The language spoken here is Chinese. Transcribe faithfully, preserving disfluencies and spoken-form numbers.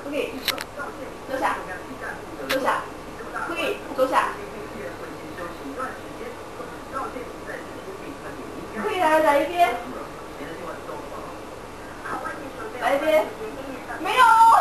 不可以。坐下。坐下。不可以。坐下。可以来来一边。来一边。没有。